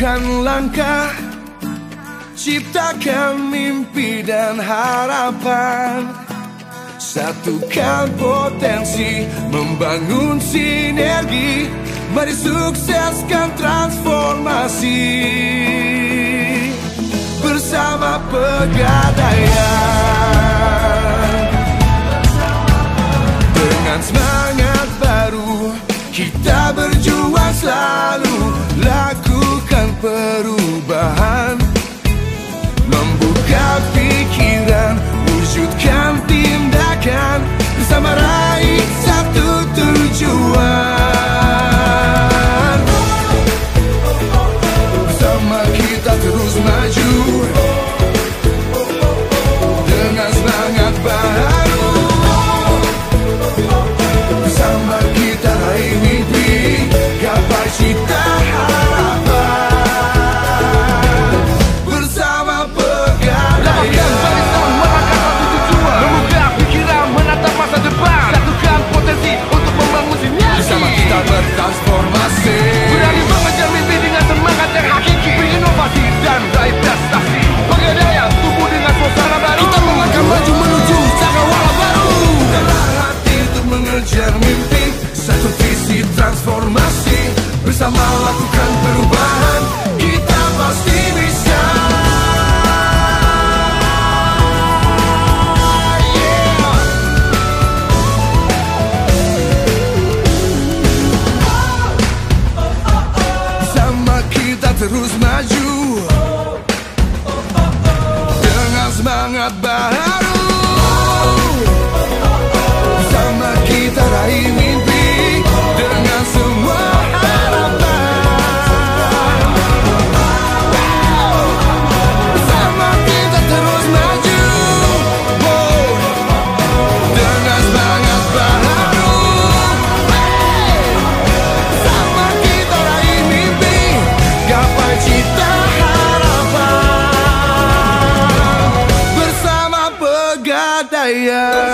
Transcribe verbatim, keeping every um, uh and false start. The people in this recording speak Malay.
lakukan langkah, ciptakan mimpi dan harapan, satukan potensi, membangun sinergi. Mari sukseskan transformasi bersama Pegadaian. Dengan semangat baru kita berjuang selalu, lakukan perubahan, membuka pikiran, wujudkan tindakan, bersama raih satu tujuan. Bersama kita terus maju dengan semangat baru. Bersama kita raih mimpi, gapai cita harapan, bersama Pegadaian. Lapangkan barisan, melangkah satu tujuan, membuka pikiran, menatap masa depan, satukan potensi untuk membangun sinergi. Bersama kita bertransformasi, berani mengejar mimpi dengan semangat yang hakiki, berinovasi dan raih prestasi. Pegadaian tumbuh dengan suasana baru, kita melangkah maju menuju cakrawala baru. Dalam hati untuk mengejar mimpi, satu visi transformasi, bersama lakukan perubahan, kita pasti bisa. Bersama kita terus maju dengan semangat baru. Bersama kita raih mimpi dengan semua harapan. Bersama kita terus maju dengan semangat baru. Bersama kita raih mimpi, gapai cita harapan, bersama Pegadaian.